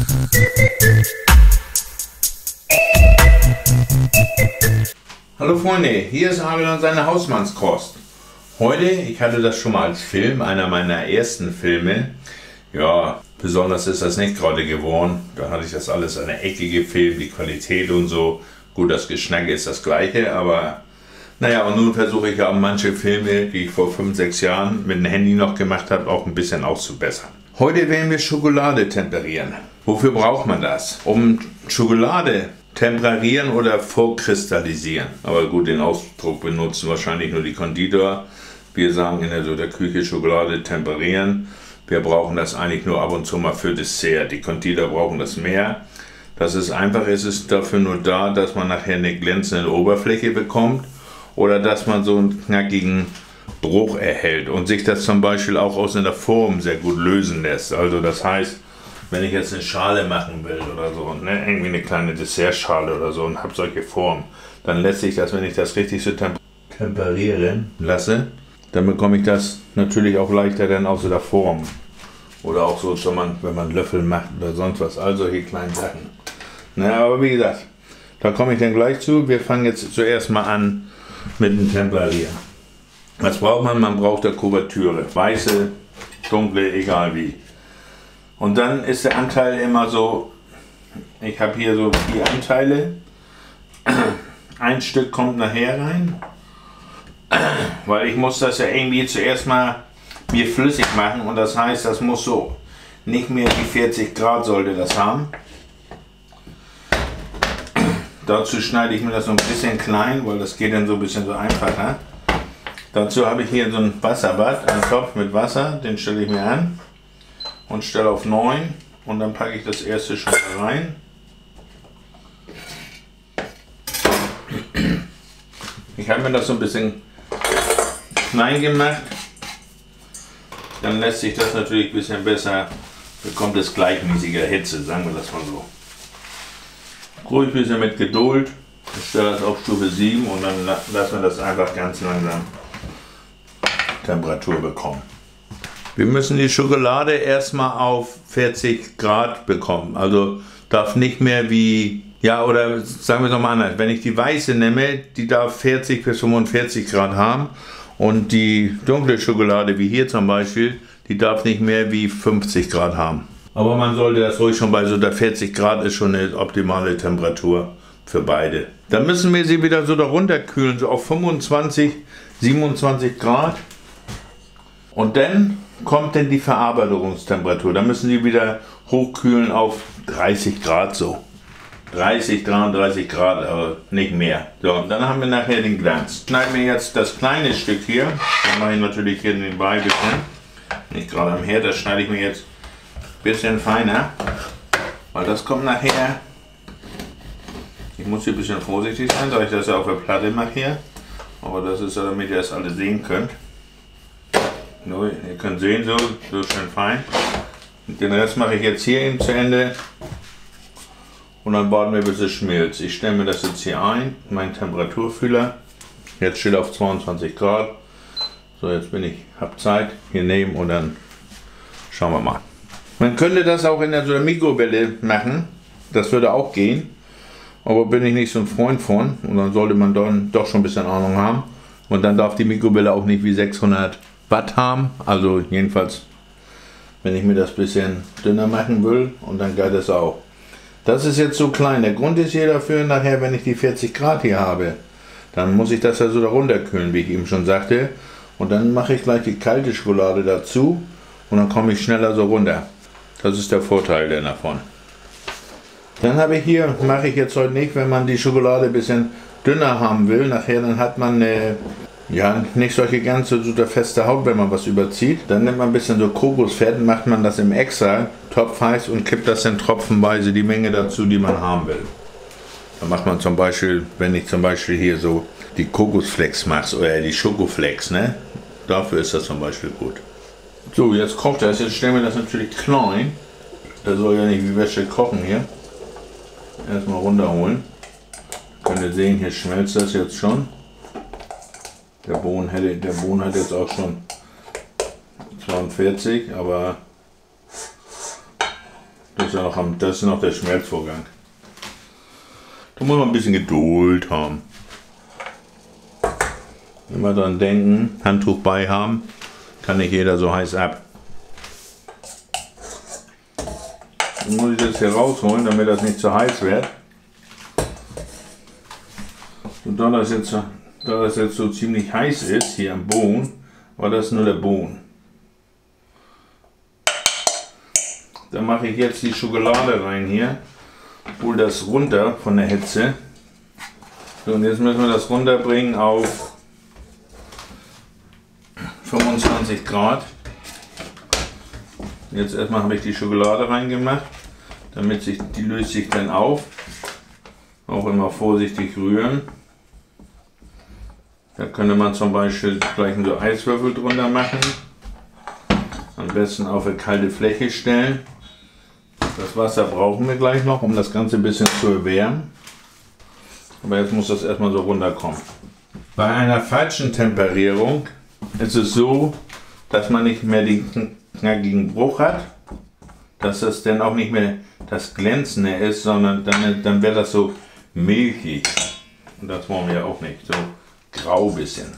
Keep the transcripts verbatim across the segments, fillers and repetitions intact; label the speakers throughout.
Speaker 1: Hallo Freunde, hier ist Abel und seine Hausmannskost. Heute, ich hatte das schon mal als Film, einer meiner ersten Filme. Ja, besonders ist das nicht gerade geworden. Da hatte ich das alles an der Ecke gefilmt, die Qualität und so. Gut, das Geschnacke ist das gleiche, aber naja, und nun versuche ich ja manche Filme, die ich vor fünf, sechs Jahren mit dem Handy noch gemacht habe, auch ein bisschen auszubessern. Heute werden wir Schokolade temperieren. Wofür braucht man das? Um Schokolade temperieren oder vorkristallisieren. Aber gut, den Ausdruck benutzen wahrscheinlich nur die Konditor. Wir sagen in der, so der Küche Schokolade temperieren. Wir brauchen das eigentlich nur ab und zu mal für Dessert. Die Konditor brauchen das mehr. Das ist einfach, es ist dafür nur da, dass man nachher eine glänzende Oberfläche bekommt oder dass man so einen knackigen Bruch erhält und sich das zum Beispiel auch aus einer Form sehr gut lösen lässt. Also das heißt, wenn ich jetzt eine Schale machen will oder so, ne, irgendwie eine kleine Dessertschale oder so und habe solche Formen, dann lässt sich das, wenn ich das richtig so temp temperieren lasse, dann bekomme ich das natürlich auch leichter dann aus der Form. Oder auch so, wenn man, wenn man Löffel macht oder sonst was, all solche kleinen Sachen. Na, aber wie gesagt, da komme ich dann gleich zu. Wir fangen jetzt zuerst mal an mit dem Temperieren. Was braucht man? Man braucht eine Kuvertüre. Weiße, dunkle, egal wie. Und dann ist der Anteil immer so, ich habe hier so vier Anteile. Ein Stück kommt nachher rein, weil ich muss das ja irgendwie zuerst mal mir flüssig machen und das heißt, das muss so nicht mehr wie vierzig Grad sollte das haben. Dazu schneide ich mir das so ein bisschen klein, weil das geht dann so ein bisschen so einfacher. Dazu habe ich hier so ein Wasserbad, einen Topf mit Wasser, den stelle ich mir an und stelle auf neun und dann packe ich das erste schon rein. Ich habe mir das so ein bisschen klein gemacht, dann lässt sich das natürlich ein bisschen besser, bekommt es gleichmäßiger Hitze, sagen wir das mal so. Ruhig ein bisschen mit Geduld, ich stelle das auf Stufe sieben und dann lassen wir das einfach ganz langsam Temperatur bekommen. Wir müssen die Schokolade erstmal auf vierzig Grad bekommen, also darf nicht mehr wie, ja oder sagen wir es nochmal anders, wenn ich die weiße nehme, die darf vierzig bis fünfundvierzig Grad haben und die dunkle Schokolade, wie hier zum Beispiel, die darf nicht mehr wie fünfzig Grad haben. Aber man sollte das ruhig schon bei so der vierzig Grad ist schon eine optimale Temperatur für beide. Dann müssen wir sie wieder so darunter kühlen, so auf fünfundzwanzig, siebenundzwanzig Grad. Und dann kommt dann die Verarbeitungstemperatur. Dann müssen sie wieder hochkühlen auf dreißig Grad so. dreißig, dreiunddreißig Grad, aber nicht mehr. So, und dann haben wir nachher den Glanz. Schneiden wir jetzt das kleine Stück hier. Dann mache ich natürlich hier nebenbei ein bisschen. Nicht gerade am Herd, das schneide ich mir jetzt ein bisschen feiner. Weil das kommt nachher. Ich muss hier ein bisschen vorsichtig sein, da ich das ja auf der Platte mache hier. Aber das ist ja, damit ihr das alle sehen könnt. So, ihr könnt sehen, so, so schön fein. Den Rest mache ich jetzt hier eben zu Ende. Und dann warten wir, bis es schmilzt. Ich stelle mir das jetzt hier ein, meinen Temperaturfühler. Jetzt steht auf zweiundzwanzig Grad. So, jetzt bin ich, habe Zeit, hier nehmen und dann schauen wir mal. Man könnte das auch in der, so der Mikrowelle machen. Das würde auch gehen. Aber bin ich nicht so ein Freund von. Und dann sollte man dann doch schon ein bisschen Ahnung haben. Und dann darf die Mikrowelle auch nicht wie sechshundert Watt haben. Also jedenfalls, wenn ich mir das ein bisschen dünner machen will. Und dann geht das auch. Das ist jetzt so klein. Der Grund ist hier dafür, nachher, wenn ich die vierzig Grad hier habe, dann muss ich das ja so darunter kühlen, wie ich eben schon sagte. Und dann mache ich gleich die kalte Schokolade dazu und dann komme ich schneller so runter. Das ist der Vorteil denn davon. Dann habe ich hier, mache ich jetzt heute nicht, wenn man die Schokolade ein bisschen dünner haben will, nachher dann hat man eine, ja, nicht solche ganz so feste Haut, wenn man was überzieht. Dann nimmt man ein bisschen so Kokosfett, macht man das im extra Topf heiß und kippt das dann tropfenweise die Menge dazu, die man haben will. Dann macht man zum Beispiel, wenn ich zum Beispiel hier so die Kokosflex mache, oder die Schokoflex, ne? Dafür ist das zum Beispiel gut. So, jetzt kocht das, jetzt stellen wir das natürlich klein. Das soll ja nicht wie Wäsche kochen hier. Erstmal runterholen. Könnt ihr sehen, hier schmelzt das jetzt schon. Der Bohnen, hätte, der Bohnen hat jetzt auch schon zweiundvierzig, aber Das ist, ja noch am, das ist noch der Schmelzvorgang. Da muss man ein bisschen Geduld haben. Immer dran denken, Handtuch bei haben, kann nicht jeder so heiß ab. Dann muss ich das hier rausholen, damit das nicht zu heiß wird. Und da das jetzt, da das jetzt so ziemlich heiß ist, hier am Boden, war das nur der Boden. Da mache ich jetzt die Schokolade rein hier, hole das runter von der Hitze. So, und jetzt müssen wir das runterbringen auf fünfundzwanzig Grad. Jetzt erstmal habe ich die Schokolade reingemacht, damit sich die löst sich dann auf. Auch immer vorsichtig rühren. Da könnte man zum Beispiel gleich so Eiswürfel drunter machen. Am besten auf eine kalte Fläche stellen. Das Wasser brauchen wir gleich noch, um das Ganze ein bisschen zu erwärmen. Aber jetzt muss das erstmal so runterkommen. Bei einer falschen Temperierung ist es so, dass man nicht mehr den knackigen Bruch hat, dass das dann auch nicht mehr das Glänzende ist, sondern dann, dann wird das so milchig. Und das wollen wir ja auch nicht, so grau bisschen.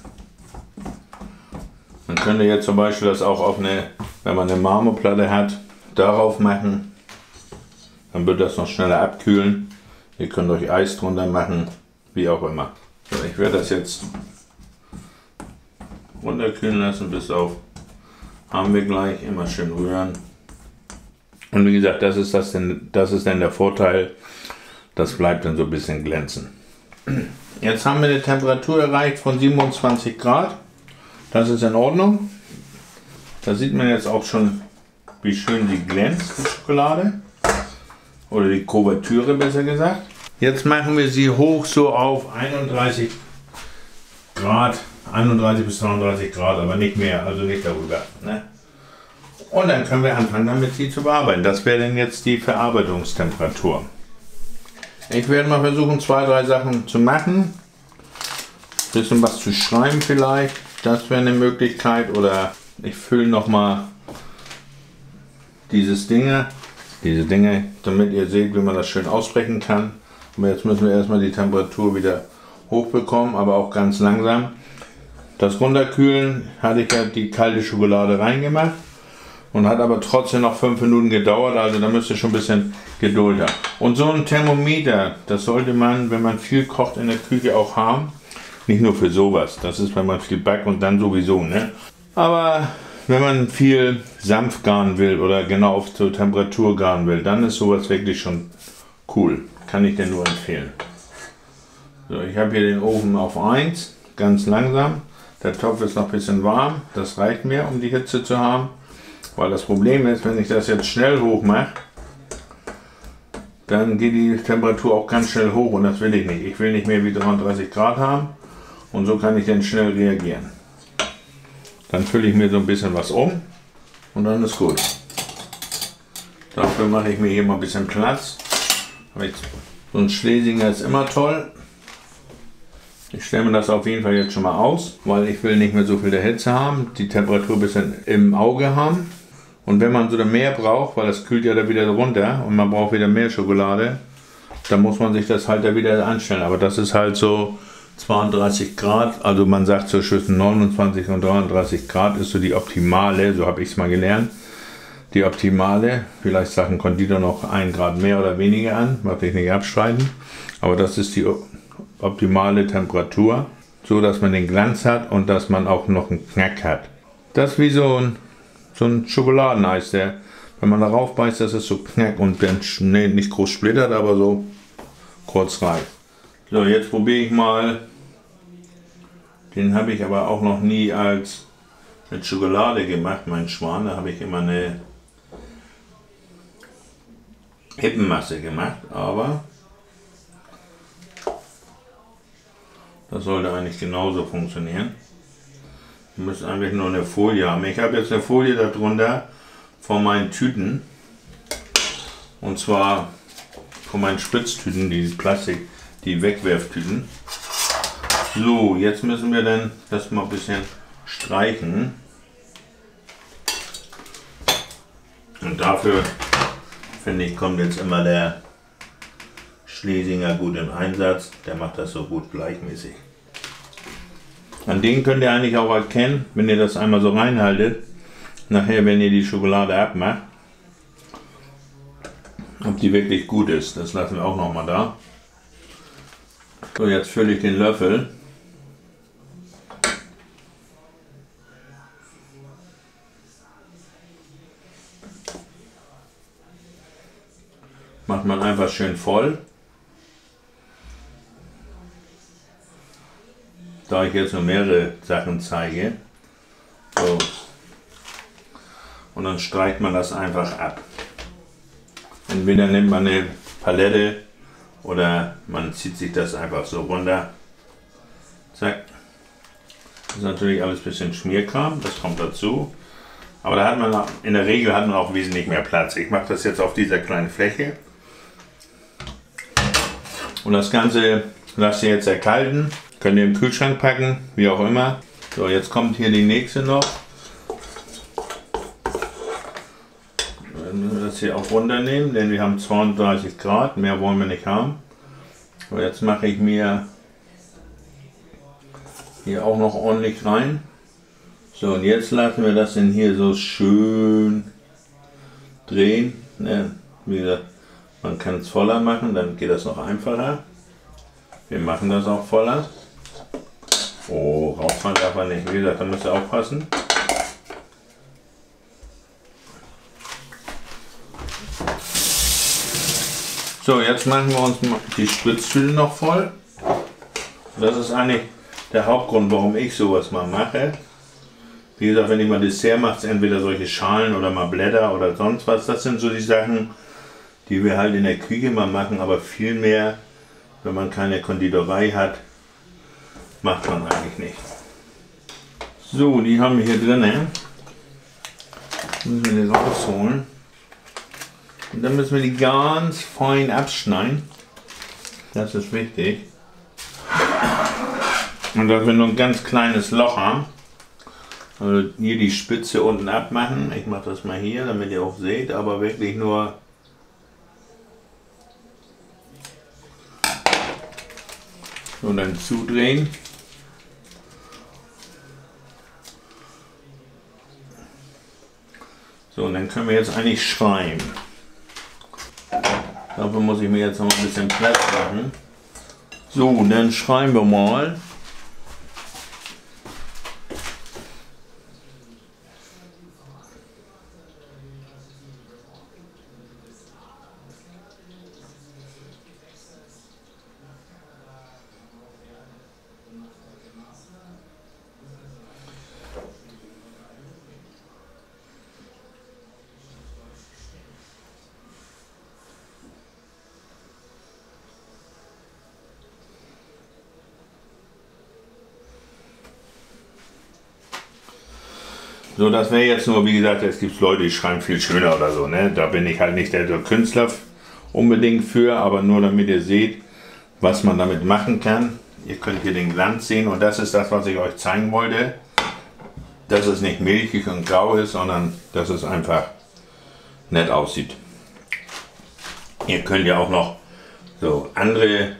Speaker 1: Man könnte jetzt zum Beispiel das auch auf eine, wenn man eine Marmorplatte hat, darauf machen. Dann wird das noch schneller abkühlen. Ihr könnt euch Eis drunter machen, wie auch immer. So, ich werde das jetzt runterkühlen lassen bis auf, haben wir gleich, immer schön rühren. Und wie gesagt, das ist, das denn, das ist dann der Vorteil, das bleibt dann so ein bisschen glänzen. Jetzt haben wir eine Temperatur erreicht von siebenundzwanzig Grad, das ist in Ordnung. Da sieht man jetzt auch schon, wie schön sie glänzt, die Schokolade. Oder die Kuvertüre besser gesagt. Jetzt machen wir sie hoch so auf einunddreißig Grad, einunddreißig bis neununddreißig Grad, aber nicht mehr, also nicht darüber. Ne? Und dann können wir anfangen, damit sie zu bearbeiten. Das wäre dann jetzt die Verarbeitungstemperatur. Ich werde mal versuchen, zwei, drei Sachen zu machen. Ein bisschen was zu schreiben vielleicht, das wäre eine Möglichkeit. Oder ich fülle nochmal dieses Dinge, diese Dinge, damit ihr seht, wie man das schön aussprechen kann. Aber jetzt müssen wir erstmal die Temperatur wieder hochbekommen, aber auch ganz langsam. Das Runterkühlen hatte ich ja die kalte Schokolade reingemacht und hat aber trotzdem noch fünf Minuten gedauert, also da müsst ihr schon ein bisschen Geduld haben. Und so ein Thermometer, das sollte man, wenn man viel kocht in der Küche, auch haben. Nicht nur für sowas, das ist, wenn man viel backt und dann sowieso, ne? Aber wenn man viel sanft garen will oder genau auf zur Temperatur garen will, dann ist sowas wirklich schon cool. Kann ich dir nur empfehlen. So, ich habe hier den Ofen auf eins, ganz langsam. Der Topf ist noch ein bisschen warm, das reicht mir, um die Hitze zu haben. Weil das Problem ist, wenn ich das jetzt schnell hoch mache, dann geht die Temperatur auch ganz schnell hoch und das will ich nicht. Ich will nicht mehr wie dreiunddreißig Grad haben und so kann ich dann schnell reagieren. Dann fülle ich mir so ein bisschen was um und dann ist gut. Dafür mache ich mir hier mal ein bisschen Platz. So ein Schlesinger ist immer toll. Ich stelle mir das auf jeden Fall jetzt schon mal aus, weil ich will nicht mehr so viel der Hitze haben, die Temperatur ein bisschen im Auge haben. Und wenn man so mehr braucht, weil das kühlt ja da wieder runter und man braucht wieder mehr Schokolade, dann muss man sich das halt da wieder anstellen. Aber das ist halt so zweiunddreißig Grad, also man sagt so zwischen neunundzwanzig und dreiunddreißig Grad ist so die optimale, so habe ich es mal gelernt. Die optimale, vielleicht sagt ein Konditor noch ein Grad mehr oder weniger an, möchte ich nicht abstreiten, aber das ist die optimale Temperatur, so dass man den Glanz hat und dass man auch noch einen Knack hat. Das ist wie so ein, so ein Schokoladeneis, der, wenn man darauf beißt, das ist so knack und dann nee, nicht groß splittert, aber so kurz reif. So, jetzt probiere ich mal, den habe ich aber auch noch nie als mit Schokolade gemacht, mein Schwan, da habe ich immer eine Hippenmasse gemacht, aber das sollte eigentlich genauso funktionieren. Ihr müsst eigentlich nur eine Folie haben. Ich habe jetzt eine Folie darunter von meinen Tüten. Und zwar von meinen Spritztüten, die Plastik, die Wegwerftüten. So, jetzt müssen wir dann das mal ein bisschen streichen. Und dafür finde ich, kommt jetzt immer der Schlesinger gut im Einsatz. Der macht das so gut gleichmäßig. An denen könnt ihr eigentlich auch erkennen, wenn ihr das einmal so reinhaltet, nachher, wenn ihr die Schokolade abmacht, ob die wirklich gut ist. Das lassen wir auch noch mal da. So, jetzt fülle ich den Löffel. Macht man einfach schön voll. Da ich jetzt nur mehrere Sachen zeige. So. Und dann streicht man das einfach ab. Entweder nimmt man eine Palette oder man zieht sich das einfach so runter. Zack. Das ist natürlich alles ein bisschen Schmierkram, das kommt dazu. Aber da hat man auch, in der Regel hat man auch wesentlich mehr Platz. Ich mache das jetzt auf dieser kleinen Fläche. Und das Ganze lasst ihr jetzt erkalten. Könnt ihr im Kühlschrank packen, wie auch immer. So, jetzt kommt hier die nächste noch. Dann müssen wir das hier auch runternehmen, denn wir haben zweiunddreißig Grad. Mehr wollen wir nicht haben. So, jetzt mache ich mir hier auch noch ordentlich rein. So, und jetzt lassen wir das in hier so schön drehen. Ne? Wie gesagt, man kann es voller machen, dann geht das noch einfacher. Wir machen das auch voller. Oh, rausfahren darf man nicht. Wie gesagt, da müsst ihr aufpassen. So, jetzt machen wir uns die Spritztüte noch voll. Das ist eigentlich der Hauptgrund, warum ich sowas mal mache. Wie gesagt, wenn ich mal Dessert mache, entweder solche Schalen oder mal Blätter oder sonst was. Das sind so die Sachen, die wir halt in der Küche mal machen, aber viel mehr, wenn man keine Konditorei hat, macht man eigentlich nicht. So, die haben wir hier drin. Müssen wir die rausholen. Und dann müssen wir die ganz fein abschneiden. Das ist wichtig. Und dass wir nur ein ganz kleines Loch haben. Also hier die Spitze unten abmachen. Ich mache das mal hier, damit ihr auch seht, aber wirklich nur und dann zudrehen. So, und dann können wir jetzt eigentlich schreiben. Dafür muss ich mir jetzt noch ein bisschen Platz machen. So, dann schreiben wir mal. So, das wäre jetzt nur, wie gesagt, es gibt Leute, die schreiben viel schöner oder so, ne? Da bin ich halt nicht der Künstler unbedingt für, aber nur damit ihr seht, was man damit machen kann. Ihr könnt hier den Glanz sehen und das ist das, was ich euch zeigen wollte. Dass es nicht milchig und grau ist, sondern dass es einfach nett aussieht. Ihr könnt ja auch noch so andere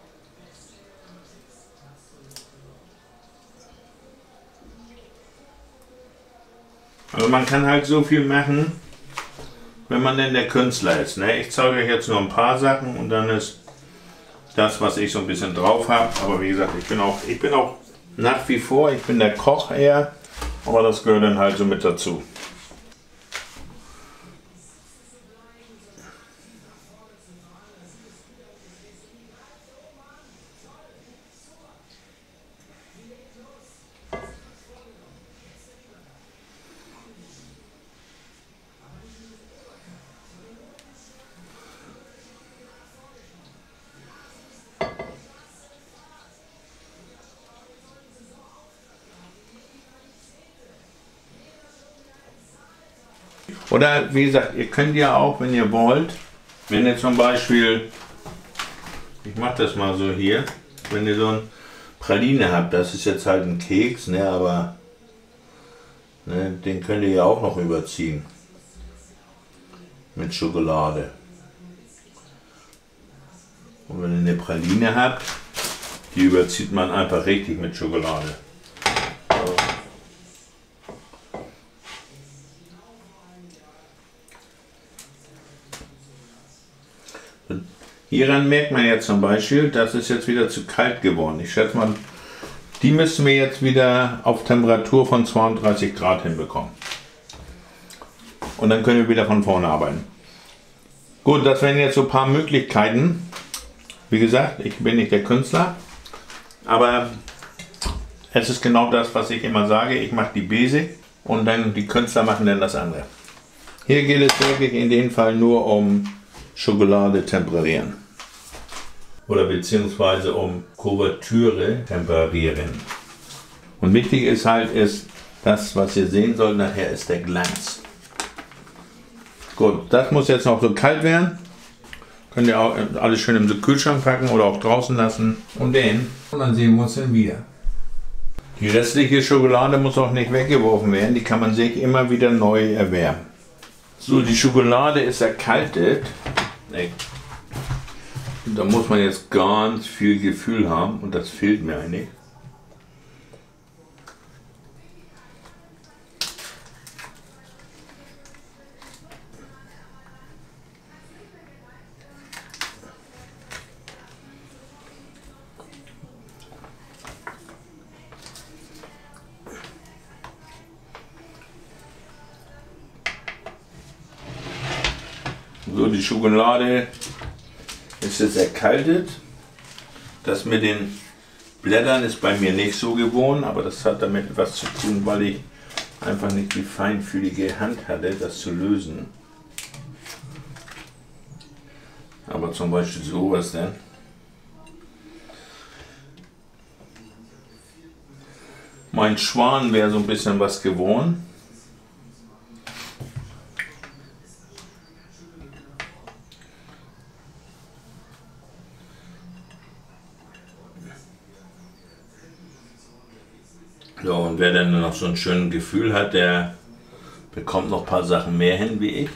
Speaker 1: Also man kann halt so viel machen, wenn man denn der Künstler ist. Ne? Ich zeige euch jetzt nur ein paar Sachen und dann ist das, was ich so ein bisschen drauf habe. Aber wie gesagt, ich bin auch, ich bin auch nach wie vor, ich bin der Koch eher, aber das gehört dann halt so mit dazu. Oder wie gesagt, ihr könnt ja auch, wenn ihr wollt, wenn ihr zum Beispiel, ich mache das mal so hier, wenn ihr so ein Praline habt, das ist jetzt halt ein Keks, ne, aber ne, den könnt ihr ja auch noch überziehen. mit Schokolade. Und wenn ihr eine Praline habt, die überzieht man einfach richtig mit Schokolade. So. Hieran merkt man jetzt zum Beispiel, das ist jetzt wieder zu kalt geworden. Ich schätze mal, die müssen wir jetzt wieder auf Temperatur von zweiunddreißig Grad hinbekommen. Und dann können wir wieder von vorne arbeiten. Gut, das wären jetzt so ein paar Möglichkeiten. Wie gesagt, ich bin nicht der Künstler, aber es ist genau das, was ich immer sage. Ich mache die Basic und dann die Künstler machen dann das andere. Hier geht es wirklich in dem Fall nur um Schokolade temperieren. Oder beziehungsweise um Kuvertüre temperieren. Und wichtig ist halt, ist das, was ihr sehen sollt, nachher ist der Glanz. Gut, das muss jetzt noch so kalt werden. Könnt ihr auch alles schön im Kühlschrank packen oder auch draußen lassen. Und den. Und dann sehen wir uns dann wieder. Die restliche Schokolade muss auch nicht weggeworfen werden. Die kann man sich immer wieder neu erwärmen. So, die Schokolade ist erkaltet. Da muss man jetzt ganz viel Gefühl haben und das fehlt mir eigentlich. So, die Schokolade ist jetzt erkaltet. Das mit den Blättern ist bei mir nicht so gewohnt, aber das hat damit etwas zu tun, weil ich einfach nicht die feinfühlige Hand hatte, das zu lösen. Aber zum Beispiel sowas denn. Mein Schwan wäre so ein bisschen was gewohnt. So, und wer dann noch so ein schönes Gefühl hat, der bekommt noch ein paar Sachen mehr hin wie ich.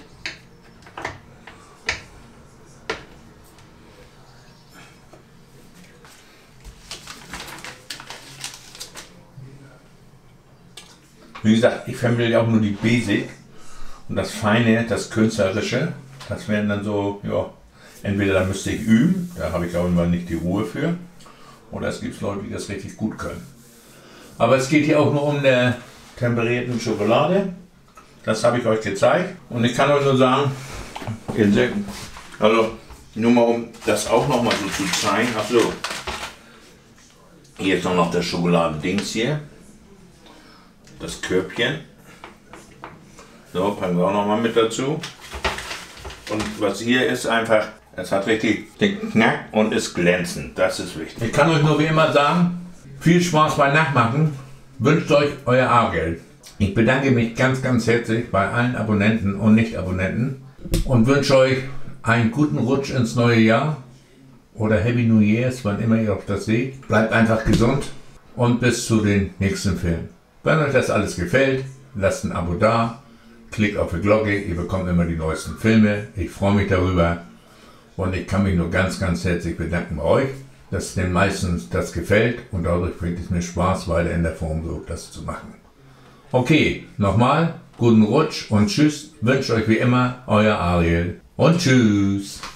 Speaker 1: Wie gesagt, ich vermittle ja auch nur die Basic und das Feine, das Künstlerische, das wären dann so, ja, entweder da müsste ich üben, da habe ich auch immer nicht die Ruhe für, oder es gibt Leute, die das richtig gut können. Aber es geht hier auch nur um eine temperierten Schokolade. Das habe ich euch gezeigt. Und ich kann euch nur sagen, also nur mal um das auch noch mal so zu zeigen. Achso, hier ist noch das Schokoladendings hier. Das Körbchen. So, packen wir auch noch mal mit dazu. Und was hier ist einfach, es hat richtig den Knack und ist glänzend. Das ist wichtig. Ich kann euch nur wie immer sagen, viel Spaß beim Nachmachen, wünscht euch euer A-Geld. Ich bedanke mich ganz, ganz herzlich bei allen Abonnenten und Nicht-Abonnenten und wünsche euch einen guten Rutsch ins neue Jahr oder Happy New Year's, wann immer ihr auch das seht. Bleibt einfach gesund und bis zu den nächsten Filmen. Wenn euch das alles gefällt, lasst ein Abo da, klickt auf die Glocke, ihr bekommt immer die neuesten Filme. Ich freue mich darüber und ich kann mich nur ganz, ganz herzlich bedanken bei euch, dass den meisten das gefällt und dadurch bringt es mir Spaß, weiter in der Form so das zu machen. Okay, nochmal, guten Rutsch und tschüss, wünsche euch wie immer, euer Ariel und tschüss.